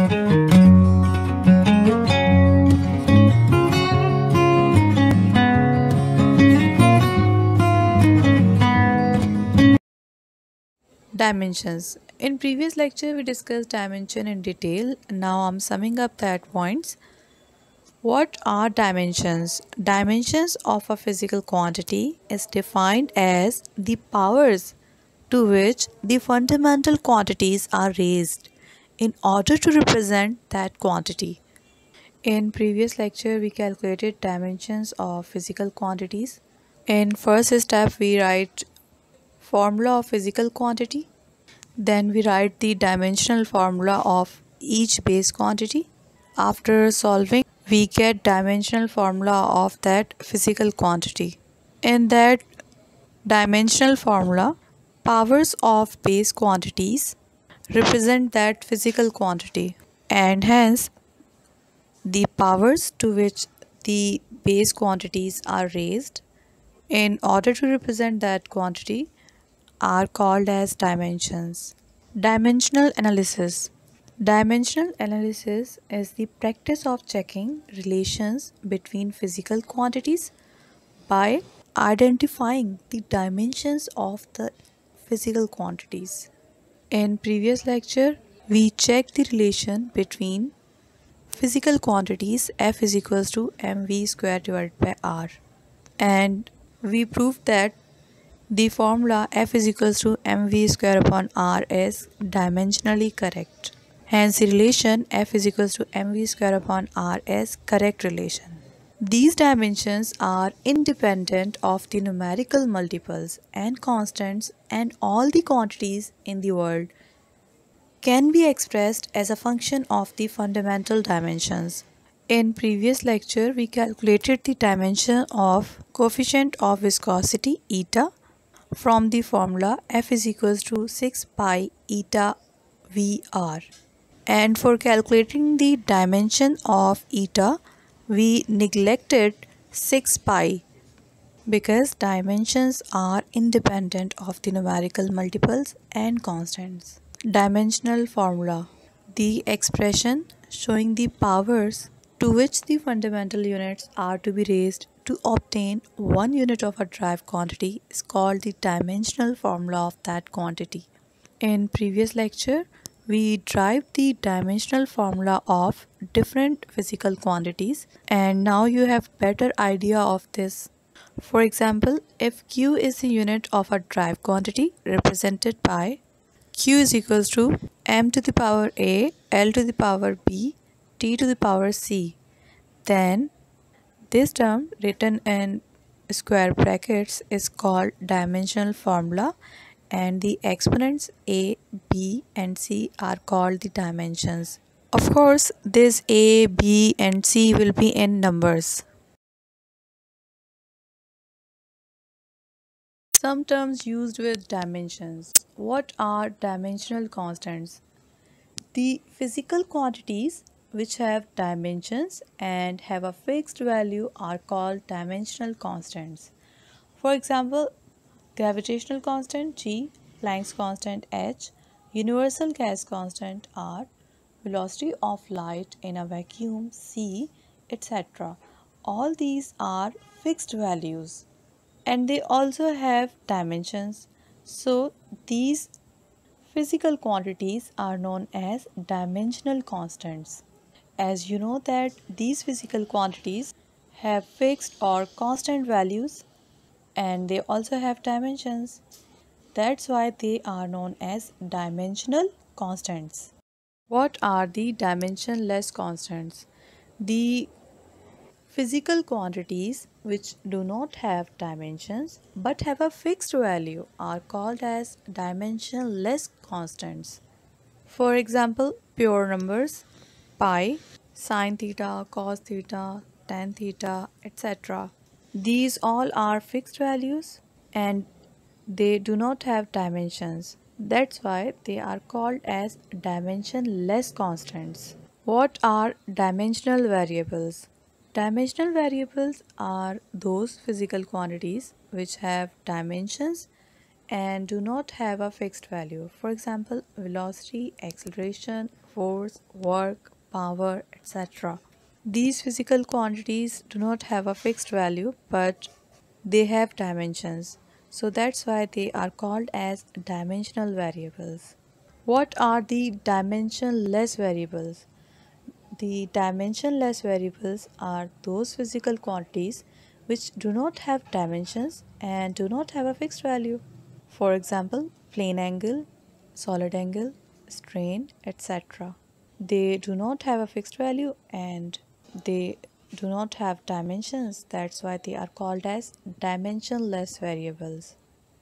Dimensions. In previous lecture we discussed dimension in detail. Now I'm summing up that points. What are dimensions? Dimensions of a physical quantity is defined as the powers to which the fundamental quantities are raised in order to represent that quantity. In previous lecture we calculated dimensions of physical quantities. In first step we write formula of physical quantity. Then we write the dimensional formula of each base quantity. After solving, we get dimensional formula of that physical quantity. In that dimensional formula, powers of base quantities represent that physical quantity, and hence the powers to which the base quantities are raised in order to represent that quantity are called as dimensions. Dimensional analysis. Dimensional analysis is the practice of checking relations between physical quantities by identifying the dimensions of the physical quantities. In previous lecture, we checked the relation between physical quantities F is equals to mv square divided by r, and we proved that the formula F is equals to mv square upon r is dimensionally correct. Hence, the relation F is equals to mv square upon r is correct relation. These dimensions are independent of the numerical multiples and constants, and all the quantities in the world can be expressed as a function of the fundamental dimensions. In previous lecture, we calculated the dimension of coefficient of viscosity eta from the formula F is equals to 6 pi eta VR. And for calculating the dimension of eta, we neglected 6 pi because dimensions are independent of the numerical multiples and constants. Dimensional formula. The expression showing the powers to which the fundamental units are to be raised to obtain 1 unit of a derived quantity is called the dimensional formula of that quantity. In previous lecture, we derived the dimensional formula of different physical quantities, and now you have better idea of this. For example, if Q is the unit of a derived quantity represented by Q is equals to m to the power a, l to the power b, t to the power c, then this term written in square brackets is called dimensional formula, and the exponents a, b and c are called the dimensions. Of course, this a, b and c will be in numbers. Some terms used with dimensions. What are dimensional constants? The physical quantities which have dimensions and have a fixed value are called dimensional constants. For example, gravitational constant g, Planck's constant h, universal gas constant r, velocity of light in a vacuum c, etc. All these are fixed values and they also have dimensions. So these physical quantities are known as dimensional constants. As you know that these physical quantities have fixed or constant values and they also have dimensions. That's why they are known as dimensional constants. What are the dimensionless constants? The physical quantities which do not have dimensions but have a fixed value are called as dimensionless constants. For example, pure numbers, pi, sine theta, cos theta, tan theta, etc. These all are fixed values and they do not have dimensions. That's why they are called as dimensionless constants. What are dimensional variables? Dimensional variables are those physical quantities which have dimensions and do not have a fixed value. For example, velocity, acceleration, force, work, power, etc. These physical quantities do not have a fixed value, but they have dimensions. So that's why they are called as dimensional variables. What are the dimensionless variables? The dimensionless variables are those physical quantities which do not have dimensions and do not have a fixed value. For example, plane angle, solid angle, strain, etc. They do not have a fixed value and they do not have dimensions. That's why they are called as dimensionless variables.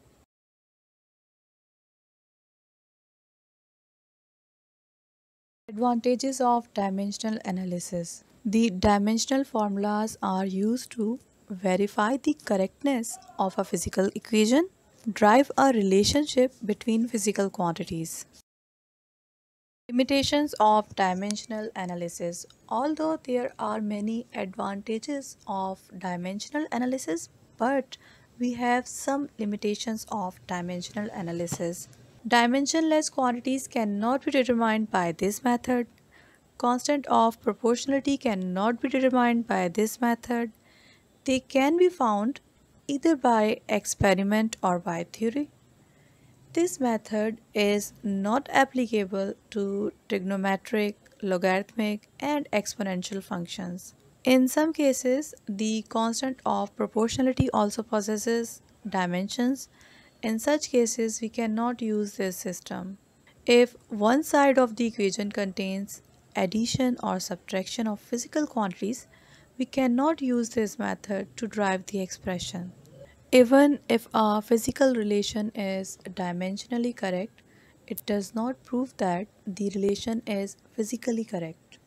Advantages of dimensional analysis. The dimensional formulas are used to verify the correctness of a physical equation, drive a relationship between physical quantities. Limitations of dimensional analysis. Although there are many advantages of dimensional analysis, but we have some limitations of dimensional analysis. Dimensionless quantities cannot be determined by this method. Constant of proportionality cannot be determined by this method. They can be found either by experiment or by theory. This method is not applicable to trigonometric, logarithmic, and exponential functions. In some cases, the constant of proportionality also possesses dimensions. In such cases, we cannot use this system. If one side of the equation contains addition or subtraction of physical quantities, we cannot use this method to derive the expression. Even if a physical relation is dimensionally correct, it does not prove that the relation is physically correct.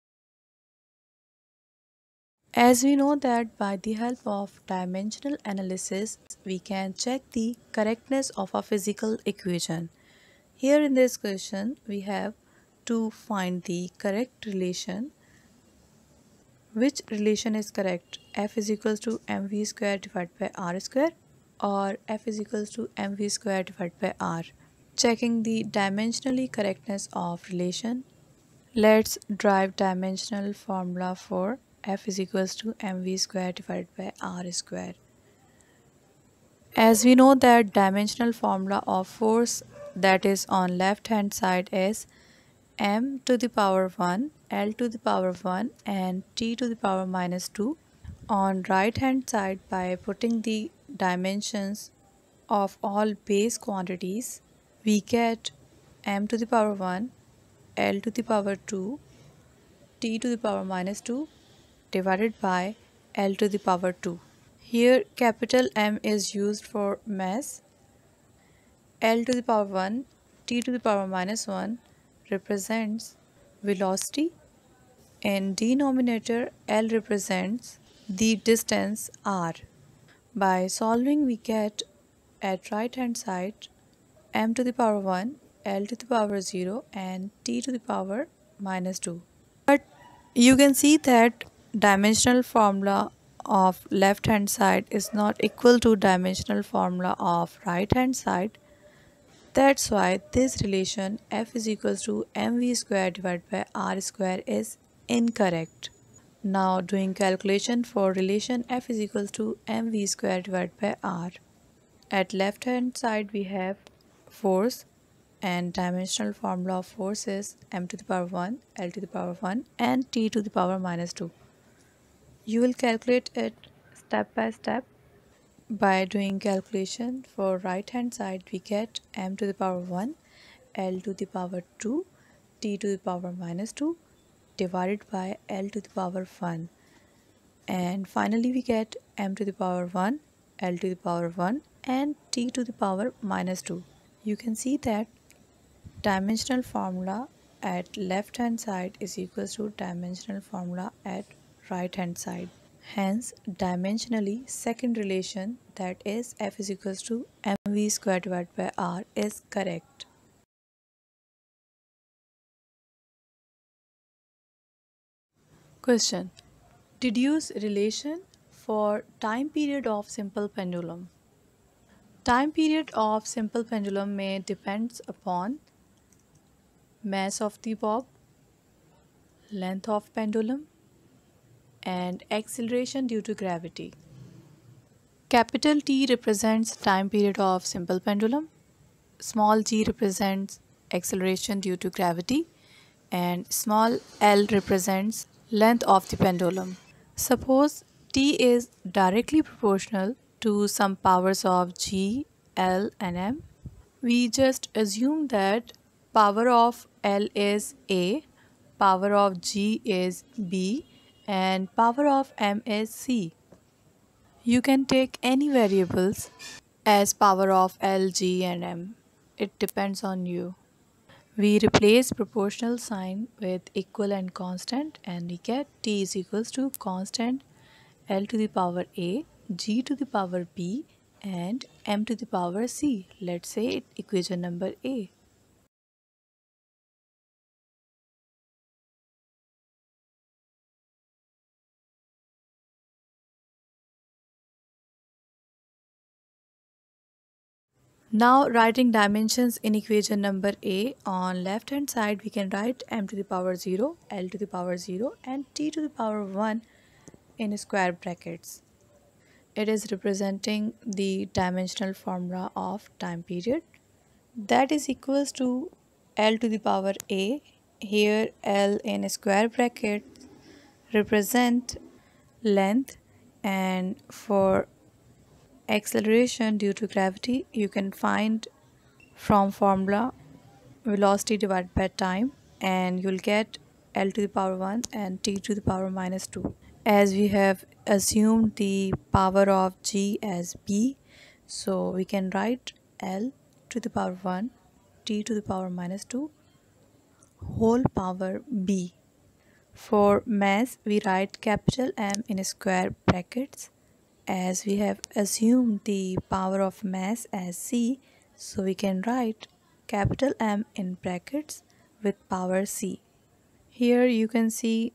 As we know that by the help of dimensional analysis, we can check the correctness of a physical equation. Here in this question, we have to find the correct relation. Which relation is correct? F is equals to mv square divided by r square or F is equals to mv square divided by r. Checking the dimensionally correctness of relation. Let's derive dimensional formula for F is equals to mv square divided by r square. As we know that dimensional formula of force that is on left hand side is m to the power 1, l to the power 1 and t to the power minus 2. On right hand side, by putting the dimensions of all base quantities, we get m to the power 1, l to the power 2, t to the power minus 2 divided by l to the power 2. Here capital M is used for mass. L to the power 1, t to the power minus 1 represents velocity. In denominator, L represents the distance r. By solving, we get at right hand side m to the power 1, L to the power 0 and t to the power minus 2. But you can see that dimensional formula of left hand side is not equal to dimensional formula of right hand side. That's why this relation F is equals to mv square divided by r square is incorrect. Now doing calculation for relation F is equals to mv square divided by r. At left hand side we have force and dimensional formula of force is m to the power 1, l to the power 1 and t to the power minus 2. You will calculate it step by step. By doing calculation for right hand side we get m to the power 1, l to the power 2, t to the power minus 2 divided by l to the power 1 and finally we get m to the power 1, l to the power 1 and t to the power minus 2. You can see that dimensional formula at left hand side is equals to dimensional formula at right hand side. Hence, dimensionally second relation that is F is equals to mv square divided by r is correct. Question. Deduce relation for time period of simple pendulum. Time period of simple pendulum may depends upon mass of the bob, length of pendulum, and acceleration due to gravity. Capital T represents time period of simple pendulum, small g represents acceleration due to gravity, and small l represents length of the pendulum. Suppose T is directly proportional to some powers of g, l and m. We just assume that power of L is A, power of G is B, and power of M is C. You can take any variables as power of L, G and M. It depends on you. We replace proportional sign with equal and constant and we get T is equals to constant L to the power A, G to the power B and M to the power C. Let's say equation number A. Now writing dimensions in equation number A, on left hand side we can write m to the power 0, L to the power 0 and T to the power 1 in square brackets. It is representing the dimensional formula of time period. That is equals to L to the power A. Here L in square brackets represent length, and for acceleration due to gravity you can find from formula velocity divided by time and you'll get L to the power 1 and T to the power minus 2. As we have assumed the power of G as B, so we can write L to the power 1 T to the power minus 2 whole power B. For mass we write capital M in square brackets. As we have assumed the power of mass as C, so we can write capital M in brackets with power C. Here you can see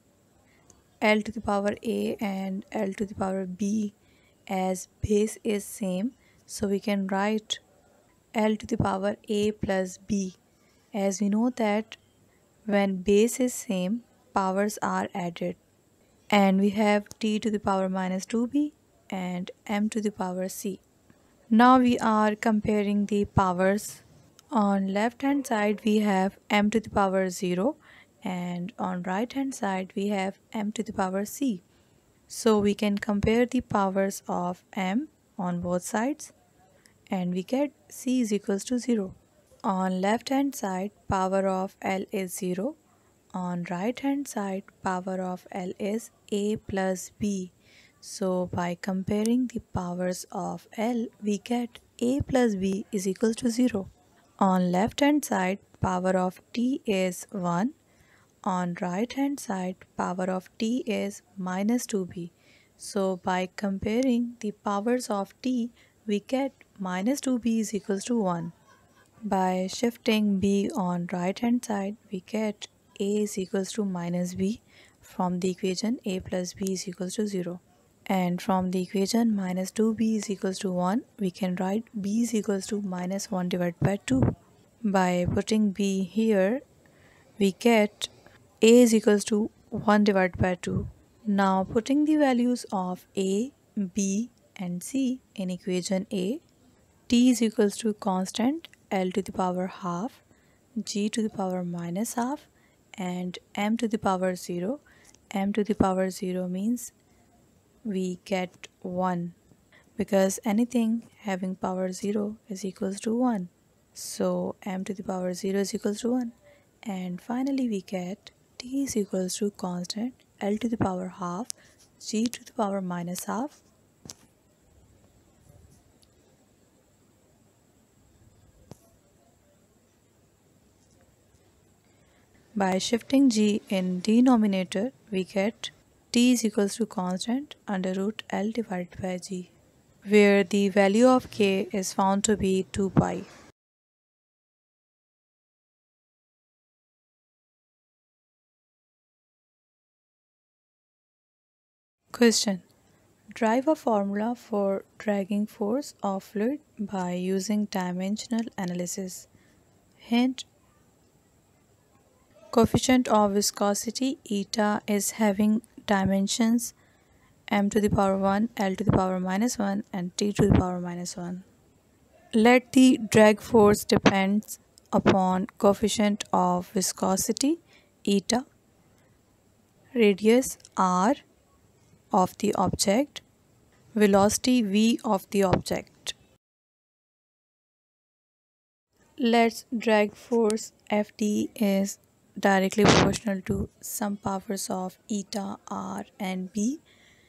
L to the power A and L to the power B as base is same, so we can write L to the power A plus B, as we know that when base is same powers are added, and we have T to the power minus 2B and M to the power C. Now we are comparing the powers. On left hand side we have m to the power 0 and on right hand side we have m to the power c. So we can compare the powers of m on both sides and we get c is equals to 0. On left hand side power of L is 0. On right hand side power of L is a plus b. So by comparing the powers of L we get a plus b is equals to 0. On left hand side power of T is 1. On right hand side power of T is minus 2b. So by comparing the powers of T we get minus 2b is equals to 1. By shifting b on right hand side we get a is equals to minus b. From the equation a plus b is equals to 0. And from the equation minus 2b is equals to 1 we can write b is equals to minus 1 divided by 2. By putting b here we get a is equals to 1 divided by 2. Now putting the values of a, b and c in equation a, T is equals to constant L to the power half, G to the power minus half and M to the power 0. M to the power 0 means we get 1 because anything having power 0 is equals to 1. So M to the power 0 is equals to 1. And finally we get T is equals to constant L to the power half, G to the power minus half. By shifting G in denominator, we get T is equals to constant under root L divided by G, where the value of K is found to be 2 pi. Question. Drive a formula for dragging force of fluid by using dimensional analysis. Hint. Coefficient of viscosity eta is having dimensions m to the power 1, L to the power minus 1 and T to the power minus 1. Let the drag force depends upon coefficient of viscosity eta, radius r of the object, velocity v of the object. Let's drag force Fd is directly proportional to some powers of eta, r and b.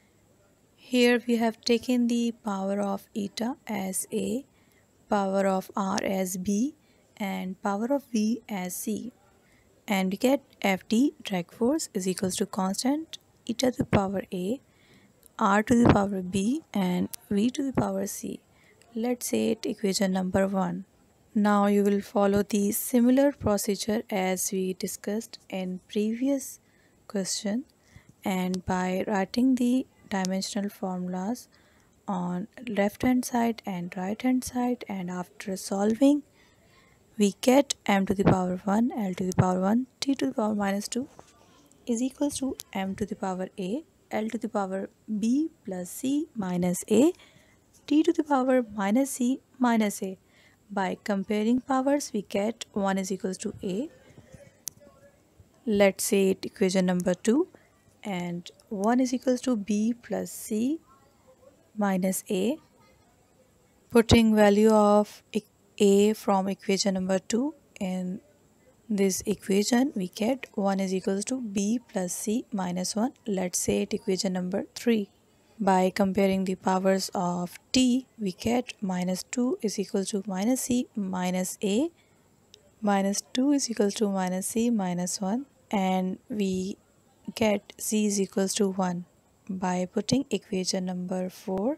Here we have taken the power of eta as a, power of r as b and power of v as c, and we get Fd drag force is equals to constant eta to the power a, r to the power b and v to the power c. Let's say it equation number 1. Now you will follow the similar procedure as we discussed in previous question, and by writing the dimensional formulas on left hand side and right hand side, and after solving we get m to the power 1, L to the power 1, T to the power minus 2 is equals to m to the power a, L to the power b plus c minus a, T to the power minus c minus a. By comparing powers we get 1 is equals to a. Let's say it equation number 2, and 1 is equals to b plus c minus a. Putting value of a from equation number 2 in this equation we get 1 is equals to b plus c minus 1. Let's say it equation number 3. By comparing the powers of t we get minus 2 is equals to minus c minus a, minus 2 is equals to minus c minus 1, and we get c is equals to 1. By putting equation number 4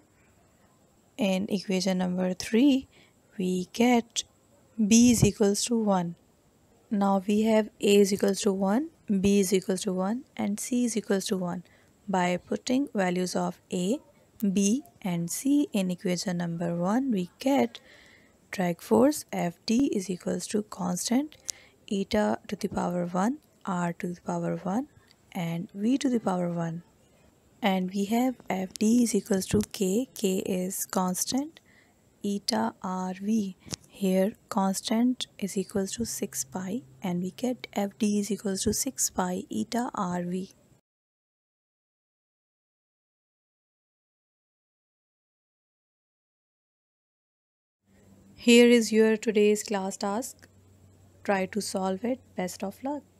in equation number 3 we get b is equals to 1. Now we have a is equals to 1, b is equals to 1 and c is equals to 1. By putting values of a, b and c in equation number 1 we get drag force Fd is equals to constant eta to the power 1, r to the power 1 and v to the power 1. And we have Fd is equals to k is constant, eta rv. Here constant is equals to 6 pi and we get Fd is equals to 6 pi eta rv. Here is your today's class task. Try to solve it. Best of luck.